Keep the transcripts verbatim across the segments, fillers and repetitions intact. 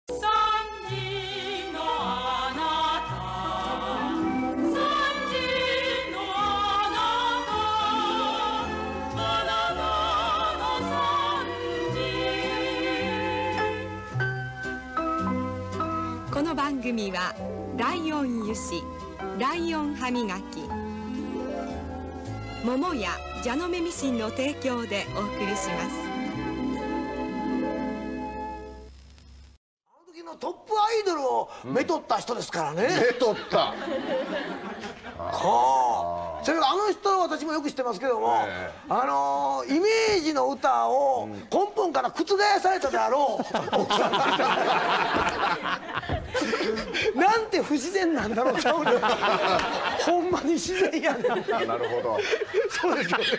この番組はライオン油脂、ライオン歯磨き、桃や蛇の目ミシンの提供でお送りします。 あの時のトップアイドルをめとった人ですからね。 めとった。はあ。それがあの人は私もよく知ってますけども、えー、あのー、イメージの歌を根本から覆されたであろう、うん、なんて不自然なんだろうちゃうねん。ほんまに自然やねん。なるほど。 そうですよね。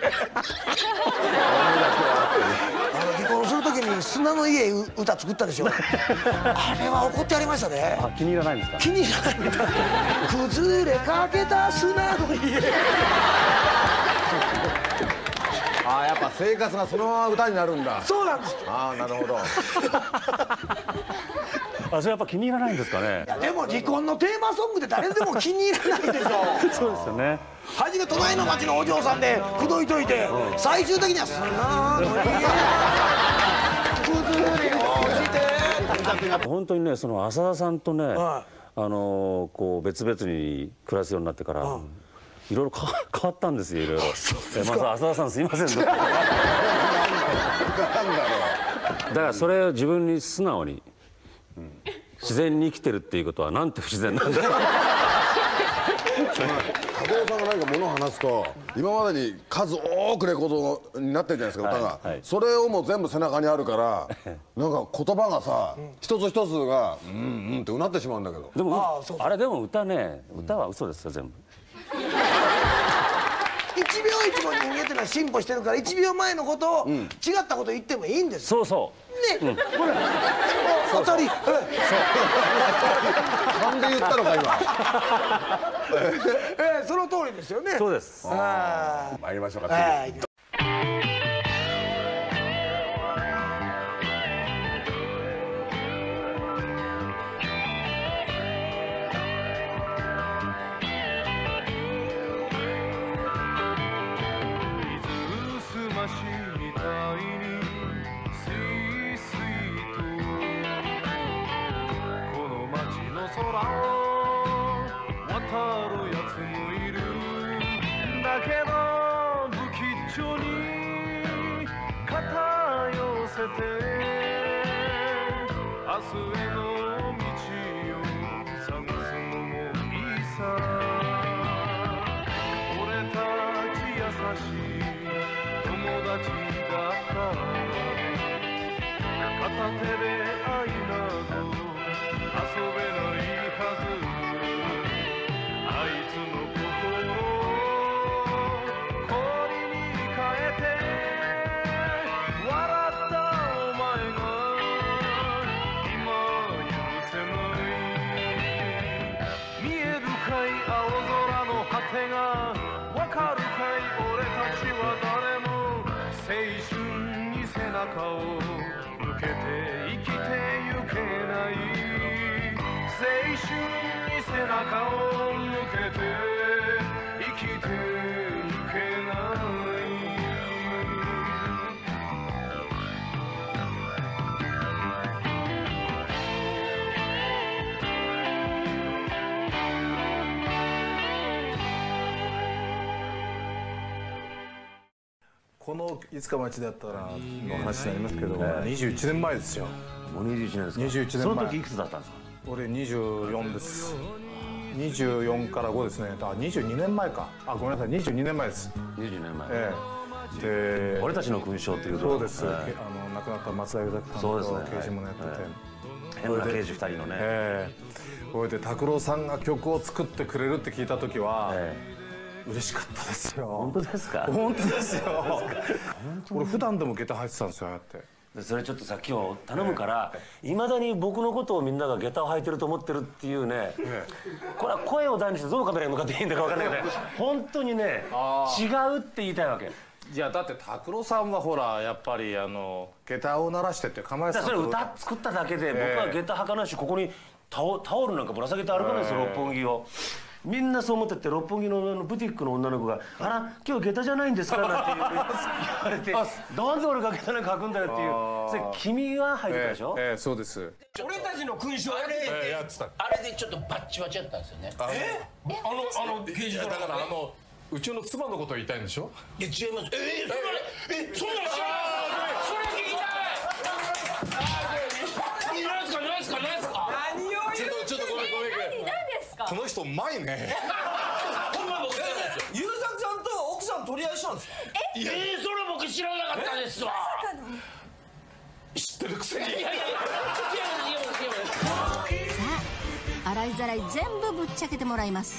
あの離婚する時に砂の家歌作ったでしょ。あれは怒ってやりましたね。 あ、気に入らないんですか。 気に入らないみたいな。崩れかけた砂の家。 ああ、やっぱ生活がそのまま歌になるんだ。 そうなんです。 ああ、なるほど。 あ、それやっぱ気に入らないんですかね。 いやでも離婚のテーマソングで誰でも気に入らないでしょ。 そうですよね。 初め隣の町のお嬢さんで口説いといて、うん、最終的には砂の家崩れ落ちて。 本当にね、その浅田さんとね、はい、あのこう別々に暮らすようになってから、うん、いろいろ変わったんですよ、いろいろ。まず浅田さんすいませんね。だからそれを自分に素直に、うん、自然に生きてるっていうことはなんて不自然なんだよ。 加藤さんが何か物を話すと今までに数多くレコードになってるじゃないですか、歌が、はいはい、それをもう全部背中にあるからなんか言葉がさ、うん、一つ一つがうんうんってうなってしまうんだけど。 でも あ, あれでも歌ね、歌は嘘ですよ全部。 いちびょういちも人間ってのは進歩してるからいちびょうまえのことを、うん、違ったこと言ってもいいんです。 そうそうね、うん、ほら当たり。 なんで言ったのか今。 えー、その通りですよね。 そうです。 あ参りましょうか。次。 だけど不吉祥に肩寄せて明日への道を探すのもいいさ。俺たち優しい友達だった片手で愛など遊べないはず。あいつの心わかるかい俺たちは誰も青春に背中を向けて生きてゆけない。青春に背中を向けて生きてゆけない。このいつか町でやったらの話になりますけど、にじゅういちねんまえですよ。 もうにじゅういちねんですか。 にじゅういちねんまえ。 その時いくつだったんですか。 俺にじゅうよんです。にじゅうよんからごですね。あ、にじゅうにねんまえか。あ、ごめんなさい、にじゅうにねんまえです。 にじゅうにねんまえ。 ええ。 で、俺たちの勲章というと。 そうです。あの亡くなった松田豊さんと刑事もやってて、 変な刑事ふたりのね。 ええ。これで拓郎さんが曲を作ってくれるって聞いた時は。嬉しかったですよ。 本当ですか。 本当ですよ。俺普段でも下駄履いてたんですよ、ああやって。 それちょっとさ今日頼むからいまだに僕のことをみんなが下駄を履いてると思ってるっていうね、これは声を大にしてどのカメラに向かっていいんだか分からないけど本当にね違うって言いたいわけ。 いやだって拓郎さんはほらやっぱりあの下駄を鳴らしてって構えてた。 それ歌作っただけで僕は下駄履かないし、ここにタオタオルなんかぶら下げて歩かないですよ、六本木を。みんなそう思ってて、六本木のブティックの女の子が「あら今日下駄じゃないんですか?」なんて言われて「なんで俺が下駄なんか履くんだよ」っていう。それ君は履いてたでしょ。 ええそうです。 俺たちの勲章あれやってた。 あれでちょっとバッチバチやったんですよね。 えあのあの刑事だからあのうちの妻のことを言いたいんでしょ。 いや違います。ええそれえそんなの知らない。それ聞きたい。何ですか何ですか何ですか。 何を言う。ちょっとちょっとごめんごめん。この人うまいね。 ほんま僕優作さんと奥さん取り合いしたんですか。ええそれ僕知らなかったですわ。知ってるくせに。いやいやいやさあ洗いざらい全部ぶっちゃけてもらいます。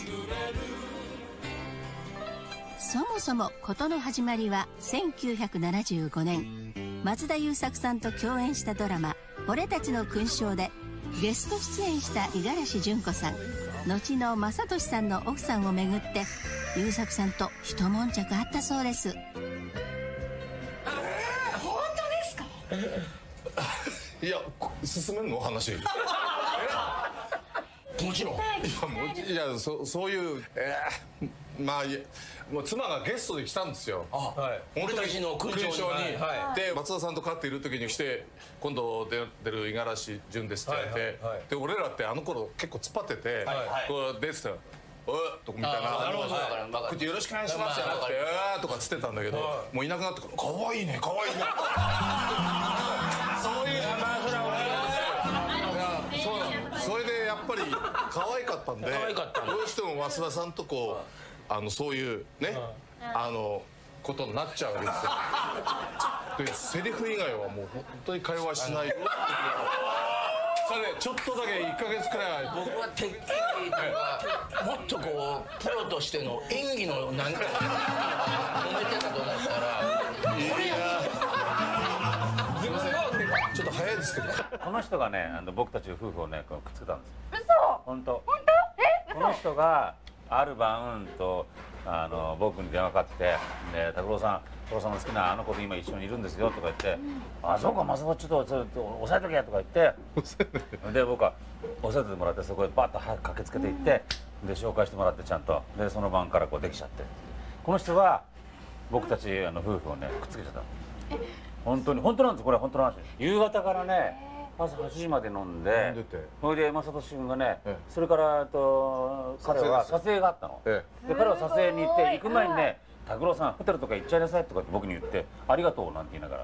そもそも事の始まりはせんきゅうひゃくななじゅうごねん、松田優作さんと共演したドラマ「俺たちの勲章」でゲスト出演した五十嵐純子さん、後の正俊さんの奥さんをめぐって優作さんと一悶着あったそうです。 本当ですか。 いや進めんの話。 もちろん。いやもういやそそういうえー、まあいやもう妻がゲストで来たんですよ。 はい。俺たちの勲章に。 で松田さんと飼っている時に来て今度出る五十嵐純ですって言われて、で俺らってあの頃結構突っ張っててこう出てた。おっとみたいな「よろしくお願いします」じゃなくて「あー」とかつってたんだけど、もういなくなってから「かわいいねかわいいね」そういうそれでやっぱり可愛かったんで、どうしても増田さんとこうあのそういうねあのことになっちゃうわけですよ。でセリフ以外はもう本当に会話しない。それちょっとだけいっかげつくらいは僕はてっきりとかもっとこうプロとしての演技のなんか揉めてたと思ったらこれやちょっと早いですけど、 この人がねあの僕たち夫婦をねくっつけたんですよ。 嘘。 本当。 本当？え？ この人がある晩とあの僕に電話かかってで拓郎さん拓郎さんの好きなあの子と今一緒にいるんですよとか言って「あそうかまさかちょっとちょっと押さえとけ」とか言ってで僕は押さえてもらってそこへバッと駆けつけていってで紹介してもらってちゃんとでその晩からこうできちゃって、この人は僕たちあの夫婦をねくっつけちゃった。本当に本当なんですこれ本当の話。夕方からね朝はちじまで飲んで、それで正俊君がね、それからと彼は撮影があったの。で彼は撮影に行って行く前にね「拓郎さんホテルとか行っちゃいなさい」とかって僕に言って「ありがとう」なんて言いながら。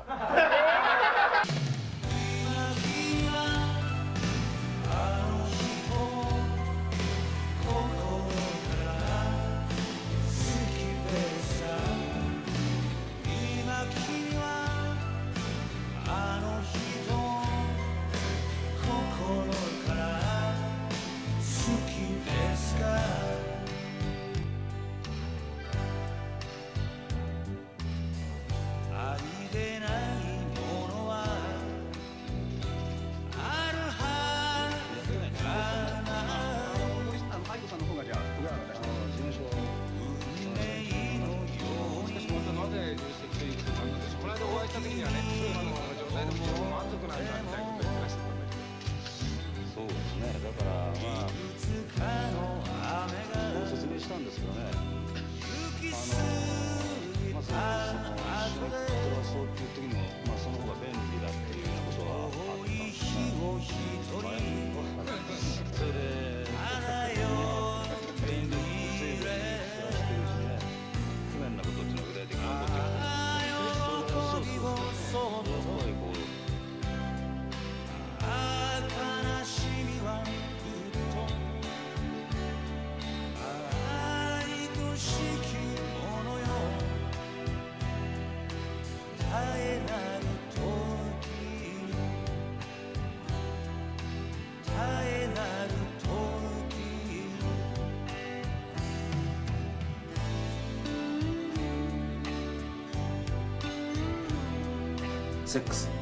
セックス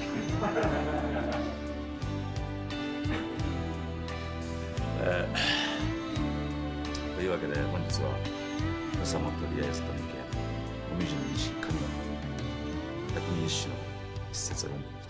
えー、というわけで本日は「よさもとりあえずとみけコミュニジー神のひゃくにじゅっしゅの一節を読んでみました、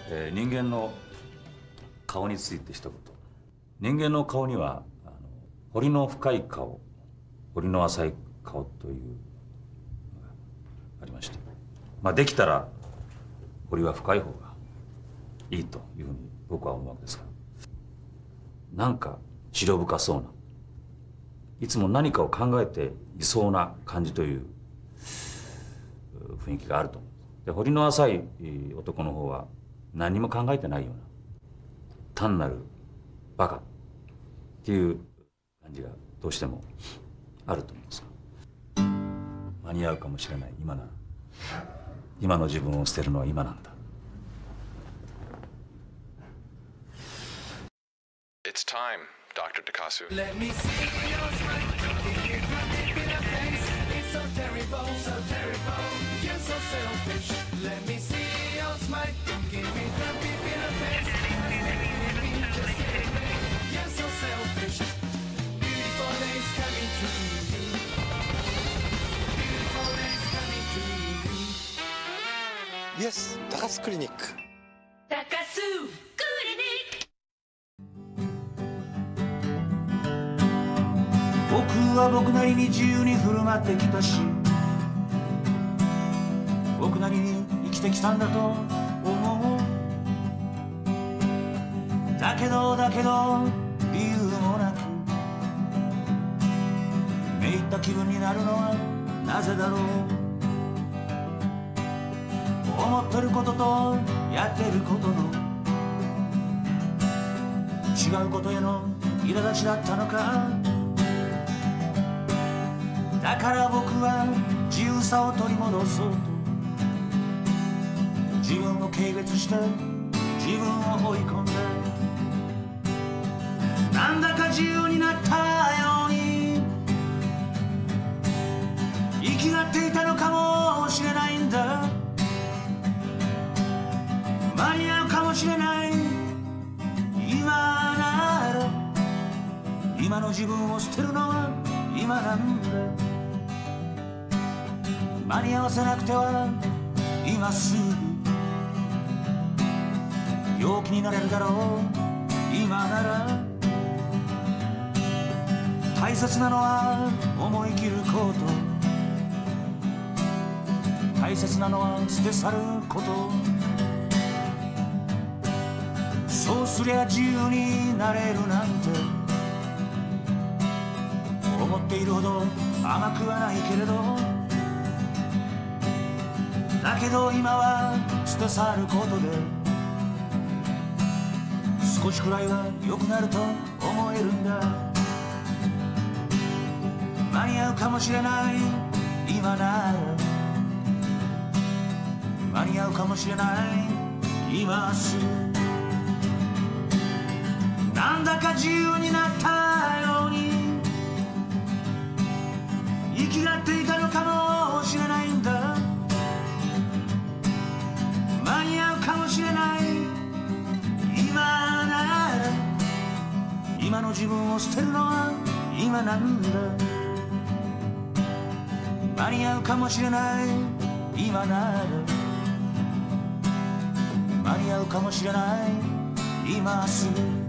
えー、人間の顔について一言。人間の顔にはあの彫りの深い顔、彫りの浅い顔というのがありまして、まあ、できたら彫りは深い方がいいというふうに僕は思うわけですが、なんか思慮深そうな、いつも何かを考えていそうな感じという雰囲気があると思う。で、彫りの浅い男の方は何も考えてないような単なるバカっていう感じがどうしてもあると思うんですが、間に合うかもしれない今なら、今の自分を捨てるのは今なんだ。 It's time, ドクター Takasu. Let me see your smile. Give it a dip in the face. It's so terrible, so terrible. You're so selfish. Let me see your smile. Give me a dip in the face. Just kidding me. You're so selfish. Beautiful days coming to you. Beautiful days coming to you. Yes, 高須クリニック。 高須クリニック。 僕は僕なりに自由に振る舞ってきたし、僕なりに生きてきたんだと思う。だけどだけど理由もなくめいった気分になるのはなぜだろう。思ってることとやってることの違うことへの苛立ちだったのか。だから僕は自由さを取り戻そうと自分を軽蔑して自分を追い込んで、なんだか自由になったように生きがっていたのかもしれないんだ。間に合うかもしれない今なら、今の自分を捨てるのは今なんだ。間に合わせなくては今すぐ陽気になれるだろう今なら。大切なのは思い切ること、大切なのは捨て去ること。そうすりゃ自由になれるなんて思っているほど甘くはないけれど、だけど今は捨て去ることで少しくらいは良くなると思えるんだ。間に合うかもしれない今なら、間に合うかもしれない今すぐ、なんだか自由になったように生きがっていたのかもしれないんだ。間に合うかもしれない今なら、今の自分を捨てるのは今なんだ。間に合うかもしれない今なら、間に合うかもしれない今すぐ。